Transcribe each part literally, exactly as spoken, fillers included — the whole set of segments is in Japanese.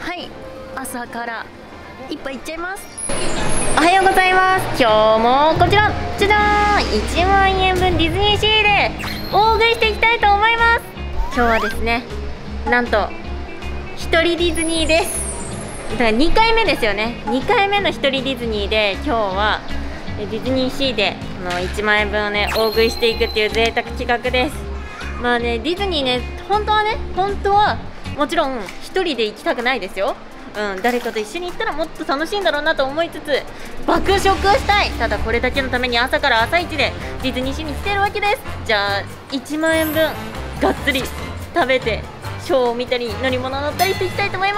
はい、朝から一杯いっちゃいます。おはようございます。今日もこちらじゃじゃーん、いちまんえんぶんディズニーシーで大食いしていきたいと思います。今日はですね、なんと一人ディズニーです。だからにかいめですよね。にかいめの一人ディズニーで、今日はディズニーシーでこのいちまんえんぶんをね大食いしていくっていう贅沢企画です。まあね、ディズニーね、本当はね本当はもちろん一人で行きたくないですよ。うん、誰かと一緒に行ったらもっと楽しいんだろうなと思いつつ爆食したい。ただこれだけのために朝から朝一でディズニーシーに来てるわけです。じゃあいちまんえんぶんがっつり食べてショーを見たり乗り物乗ったりしていきたいと思います。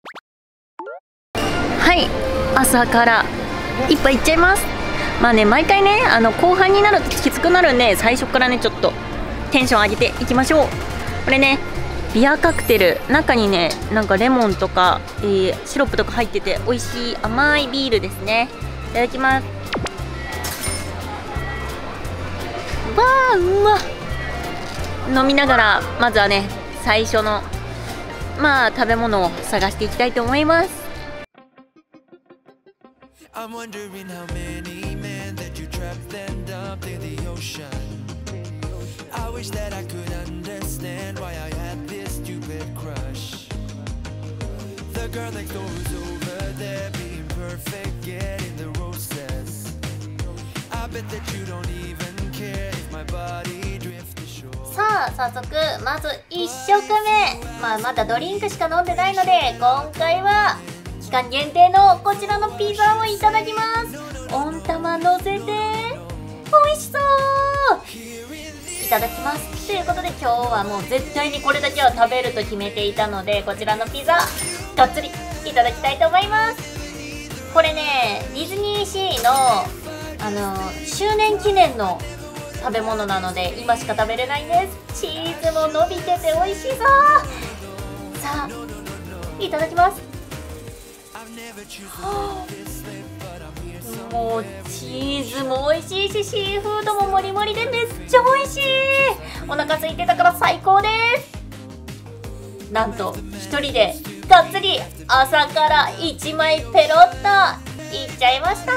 はい、朝から一杯いっちゃいます。まあね、毎回ねあの後半になるときつくなるんで、最初からねちょっとテンション上げていきましょう。これねビアカクテル、中にねなんかレモンとか、えー、シロップとか入ってて美味しい甘いビールですね。いただきます。わあ、うまっ。飲みながらまずはね最初のまあ食べ物を探していきたいと思います。さあ早速まずいっしょくめ、まあ、まだドリンクしか飲んでないので今回は期間限定のこちらのピザをいただきます。温玉のせて美味しそう、いただきます。ということで今日はもう絶対にこれだけは食べると決めていたので、こちらのピザがっつりいただきたいと思います。これねディズニーシーのあの周年記念の食べ物なので今しか食べれないんです。チーズも伸びてて美味しそう。さあいただきます。はあ、もうチーズも美味しいしシーフードももりもりでめっちゃ美味しい。お腹空いてたから最高です。なんと一人でがっつり朝からいちまいペロッといっちゃいました。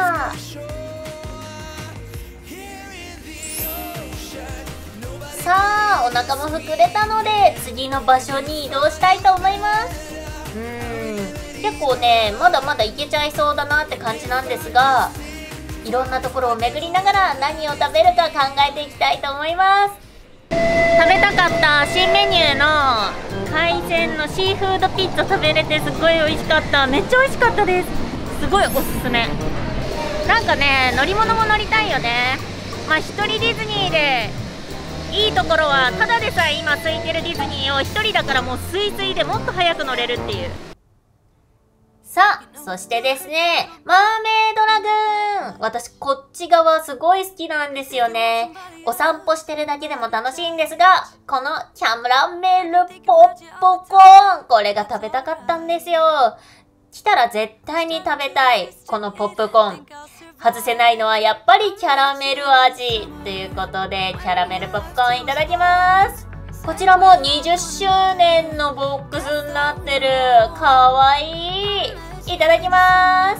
さあお腹も膨れたので次の場所に移動したいと思います。うーん、結構ねまだまだいけちゃいそうだなって感じなんですが、いろんなところを巡りながら何を食べるか考えていきたいと思います。食べたかった新メニューの海鮮のシーフードピッツァ食べれてすごい美味しかった。めっちゃ美味しかったです。すごいおすすめ。なんかね乗り物も乗りたいよね。まあ一人ディズニーでいいところはただでさえ今空いてるディズニーを一人だからもうスイスイでもっと早く乗れるっていう。さあそしてですね、マーメイドラグーン、私こっち側すごい好きなんですよね。お散歩してるだけでも楽しいんですが、このキャラメルポップコーン、これが食べたかったんですよ。来たら絶対に食べたいこのポップコーン。外せないのはやっぱりキャラメル味ということで、キャラメルポップコーンいただきます。こちらもにじゅっしゅうねんのボックスになってる。かわいい。いただきます。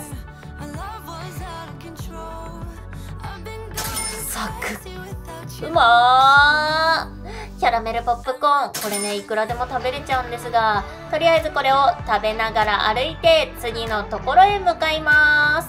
サクッ、うまー。キャラメルポップコーン、これねいくらでも食べれちゃうんですが、とりあえずこれを食べながら歩いて次のところへ向かいます。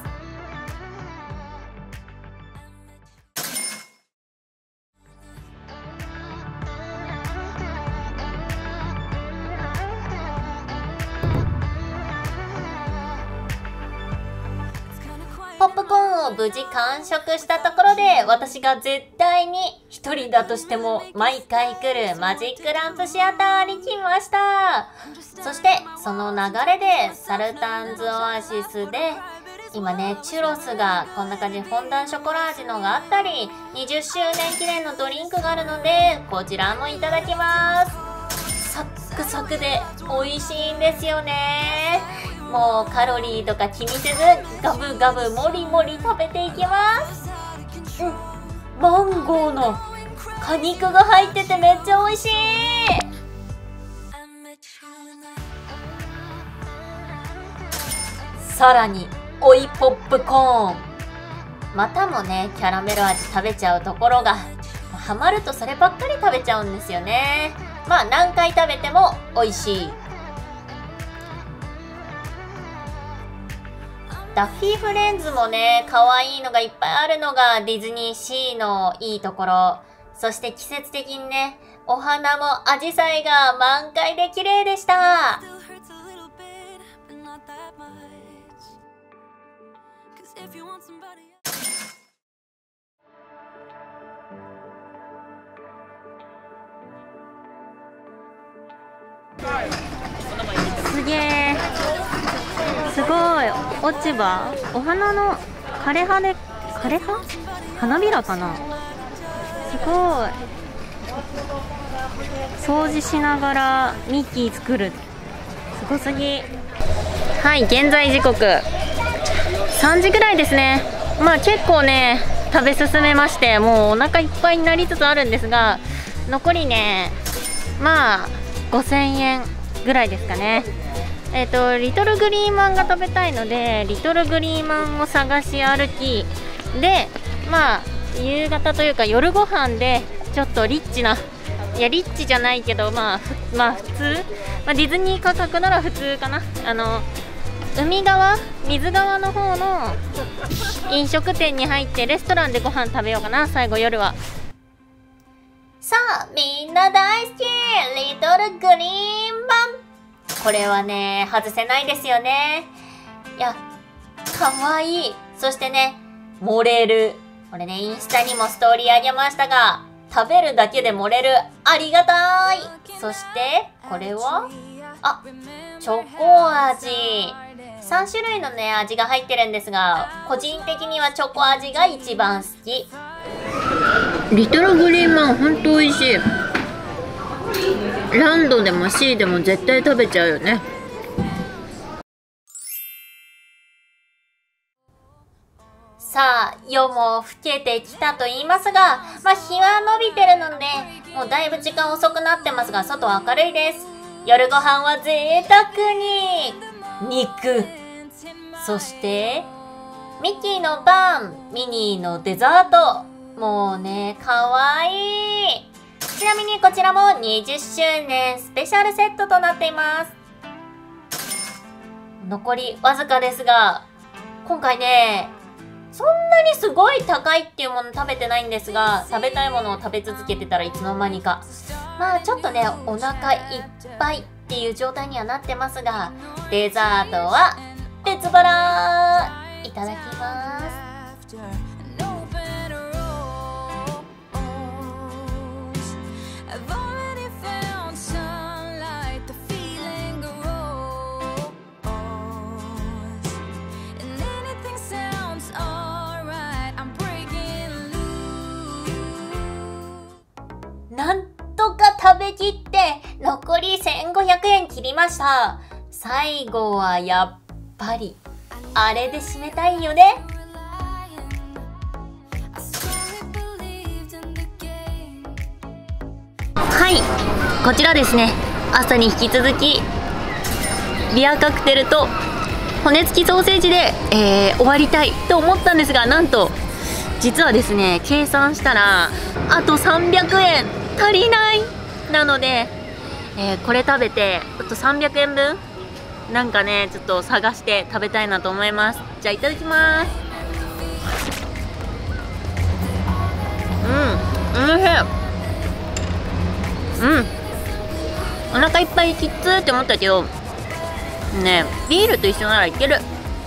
ポップコーンを無事完食したところで、私が絶対に一人だとしても毎回来るマジックランプシアターに来ました。そしてその流れでサルタンズオアシスで今ねチュロスがこんな感じでフォンダンショコラ味のがあったり、にじゅっしゅうねん記念のドリンクがあるのでこちらもいただきます。サックサクで美味しいんですよね。もうカロリーとか気にせずガブガブもりもり食べていきます。うん、マンゴーの果肉が入っててめっちゃ美味しい。 さらに追いポップコーン。またもねキャラメル味食べちゃうところが、ハマるとそればっかり食べちゃうんですよね。まあ何回食べても美味しい。ダッフィーフレンズもね可愛いのがいっぱいあるのがディズニーシーのいいところ。そして季節的にねお花もアジサイが満開で綺麗でした。 すげえ、すごい。落ち葉、お花の枯葉で、枯葉花びらかな。すごい。掃除しながらミッキー作る、すごすぎ。はい、現在時刻さんじぐらいですね。まあ結構ね食べ進めまして、もうお腹いっぱいになりつつあるんですが、残りねまあごせんえんぐらいですかね。えっとリトルグリーマンが食べたいので、リトルグリーマンを探し歩きで、まあ夕方というか夜ご飯でちょっとリッチな、いやリッチじゃないけど、まあまあ普通、まあ、ディズニー価格なら普通かな。あの海側、水側の方の飲食店に入ってレストランでご飯食べようかな、最後夜は。 さあみんな大好きリトルグリーンマン、これはね外せないですよね。いやかわいい。そしてね盛れる。これねインスタにもストーリーあげましたが、食べるだけで盛れる、ありがたい。そしてこれはあチョコ味。さん種類のね味が入ってるんですが、個人的にはチョコ味が一番好き。 リトルグリーンマンほんと美味しい。ランドでも シー でも絶対食べちゃうよね。 さあ夜も更けてきたと言いますが、まあ日は伸びてるのでもうだいぶ時間遅くなってますが、外は明るいです。夜ご飯は贅沢に肉、そしてミッキーのパン、ミニーのデザート、もうねかわいい。ちなみにこちらもにじゅっしゅうねんスペシャルセットとなっています。残りわずかですが、今回ねそんなにすごい高いっていうもの食べてないんですが、食べたいものを食べ続けてたらいつの間にかまあちょっとねお腹いっぱいっていう状態にはなってますが、デザートは別腹。いただきます。なんとか食べきって残りせんごひゃくえん切りました。最後はやっぱりあれで締めたいよね。 はい、こちらですね、朝に引き続きビアカクテルと骨付きソーセージで、えー、終わりたいと思ったんですが、なんと実はですね計算したらあとさんびゃくえん足りないなので、えー、これ食べてあとさんびゃくえんぶんなんかねちょっと探して食べたいなと思います。じゃあいただきます。うん、おいしい。うん、お腹いっぱいきっつーって思ったけどね、ビールと一緒ならいける。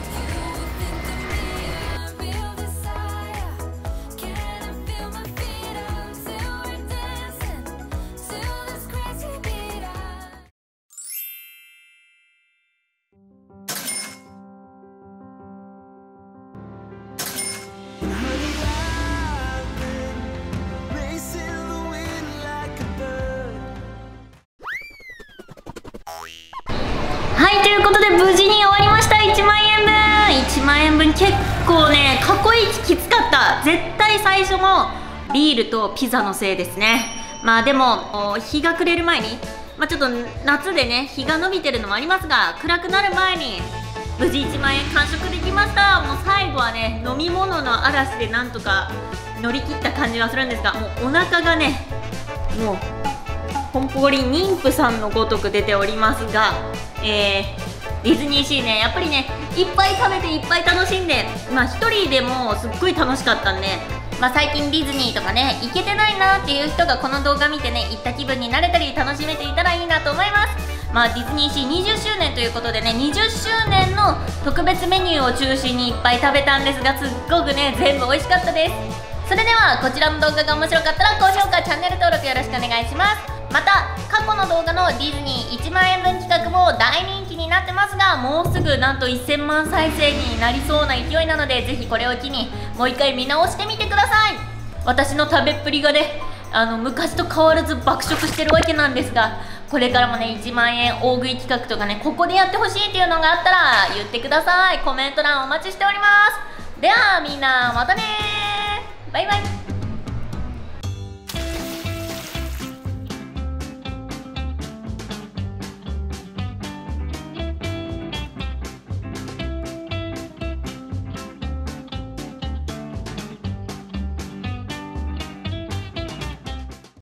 はい、ということで無事に終わりました。いちまんえんぶんいちまんえんぶん結構ね過去一きつかった。絶対最初のビールとピザのせいですね。まあでも日が暮れる前に、まあ、ちょっと夏でね日が伸びてるのもありますが、暗くなる前に無事いちまんえん完食できました。もう最後はね飲み物の嵐でなんとか乗り切った感じがするんですが、もうお腹がねもうポンポリ妊婦さんのごとく出ておりますが、えー、ディズニーシーねやっぱりねいっぱい食べていっぱい楽しんで、まあ一人でもすっごい楽しかったんで、まあ最近ディズニーとかね行けてないなっていう人がこの動画見てね行った気分になれたり楽しめていたらいいなと思います。まあディズニーシーにじゅっしゅうねんということでねにじゅっしゅうねんの特別メニューを中心にいっぱい食べたんですが、すっごくね全部美味しかったです。それではこちらの動画が面白かったら高評価チャンネル登録よろしくお願いします。また過去の動画のディズニーいちまんえんぶん企画も大人気になってますが、もうすぐなんとせんまん再生になりそうな勢いなので、ぜひこれを機にもう一回見直してみてください。私の食べっぷりがねあの昔と変わらず爆食してるわけなんですが、これからもねいちまんえん大食い企画とかねここでやってほしいっていうのがあったら言ってください。コメント欄お待ちしております。ではみんなまたねー、バイバイ。